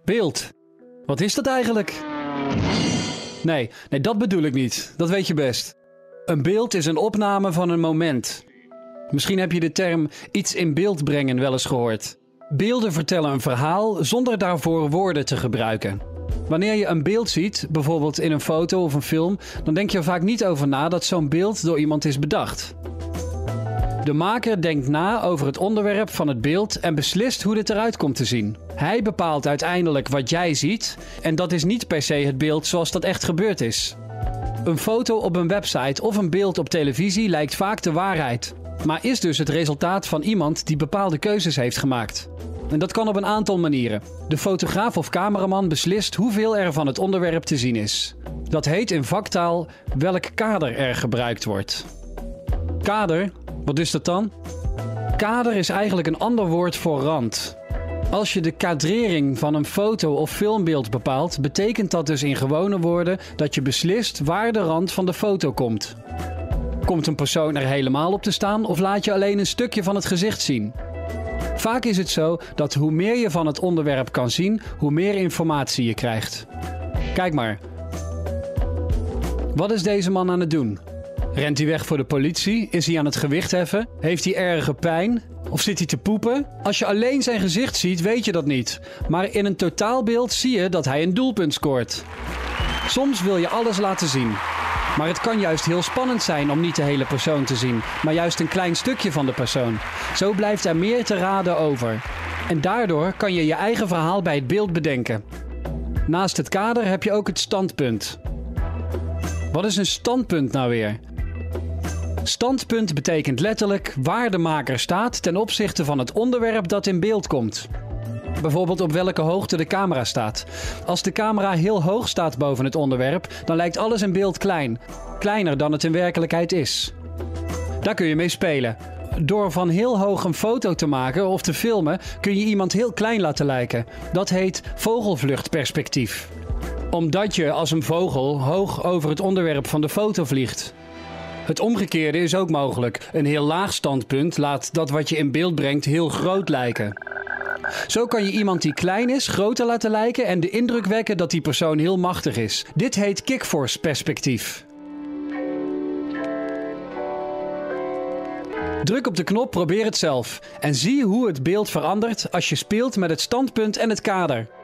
Beeld. Wat is dat eigenlijk? Nee, dat bedoel ik niet. Dat weet je best. Een beeld is een opname van een moment. Misschien heb je de term iets in beeld brengen wel eens gehoord. Beelden vertellen een verhaal zonder daarvoor woorden te gebruiken. Wanneer je een beeld ziet, bijvoorbeeld in een foto of een film, dan denk je er vaak niet over na dat zo'n beeld door iemand is bedacht. De maker denkt na over het onderwerp van het beeld en beslist hoe dit eruit komt te zien. Hij bepaalt uiteindelijk wat jij ziet en dat is niet per se het beeld zoals dat echt gebeurd is. Een foto op een website of een beeld op televisie lijkt vaak de waarheid, maar is dus het resultaat van iemand die bepaalde keuzes heeft gemaakt. En dat kan op een aantal manieren. De fotograaf of cameraman beslist hoeveel er van het onderwerp te zien is. Dat heet in vaktaal welk kader er gebruikt wordt. Kader, wat is dat dan? Kader is eigenlijk een ander woord voor rand. Als je de kadrering van een foto of filmbeeld bepaalt, betekent dat dus in gewone woorden dat je beslist waar de rand van de foto komt. Komt een persoon er helemaal op te staan of laat je alleen een stukje van het gezicht zien? Vaak is het zo dat hoe meer je van het onderwerp kan zien, hoe meer informatie je krijgt. Kijk maar. Wat is deze man aan het doen? Rent hij weg voor de politie? Is hij aan het gewicht heffen? Heeft hij erge pijn? Of zit hij te poepen? Als je alleen zijn gezicht ziet, weet je dat niet. Maar in een totaalbeeld zie je dat hij een doelpunt scoort. Soms wil je alles laten zien. Maar het kan juist heel spannend zijn om niet de hele persoon te zien, maar juist een klein stukje van de persoon. Zo blijft er meer te raden over. En daardoor kan je je eigen verhaal bij het beeld bedenken. Naast het kader heb je ook het standpunt. Wat is een standpunt nou weer? Standpunt betekent letterlijk waar de maker staat ten opzichte van het onderwerp dat in beeld komt. Bijvoorbeeld op welke hoogte de camera staat. Als de camera heel hoog staat boven het onderwerp, dan lijkt alles in beeld klein. Kleiner dan het in werkelijkheid is. Daar kun je mee spelen. Door van heel hoog een foto te maken of te filmen, kun je iemand heel klein laten lijken. Dat heet vogelvluchtperspectief. Omdat je als een vogel hoog over het onderwerp van de foto vliegt. Het omgekeerde is ook mogelijk. Een heel laag standpunt laat dat wat je in beeld brengt heel groot lijken. Zo kan je iemand die klein is groter laten lijken en de indruk wekken dat die persoon heel machtig is. Dit heet kickforce perspectief. Druk op de knop, probeer het zelf. En zie hoe het beeld verandert als je speelt met het standpunt en het kader.